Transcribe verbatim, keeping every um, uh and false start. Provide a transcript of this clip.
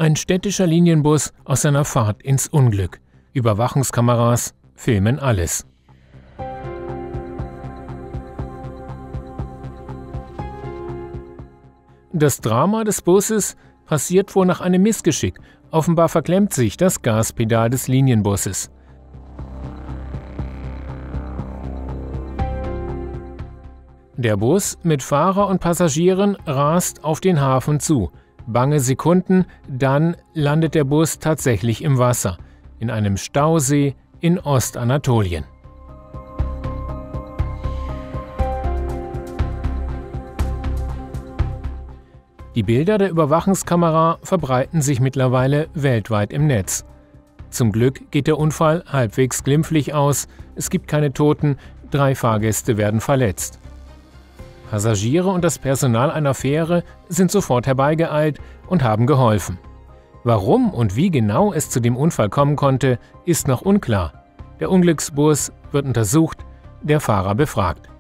Ein städtischer Linienbus aus seiner Fahrt ins Unglück. Überwachungskameras filmen alles. Das Drama des Busses passiert wohl nach einem Missgeschick. Offenbar verklemmt sich das Gaspedal des Linienbusses. Der Bus mit Fahrer und Passagieren rast auf den Hafen zu. Bange Sekunden, dann landet der Bus tatsächlich im Wasser, in einem Stausee in Ostanatolien. Die Bilder der Überwachungskamera verbreiten sich mittlerweile weltweit im Netz. Zum Glück geht der Unfall halbwegs glimpflich aus, es gibt keine Toten, drei Fahrgäste werden verletzt. Passagiere und das Personal einer Fähre sind sofort herbeigeeilt und haben geholfen. Warum und wie genau es zu dem Unfall kommen konnte, ist noch unklar. Der Unglücksbus wird untersucht, der Fahrer befragt.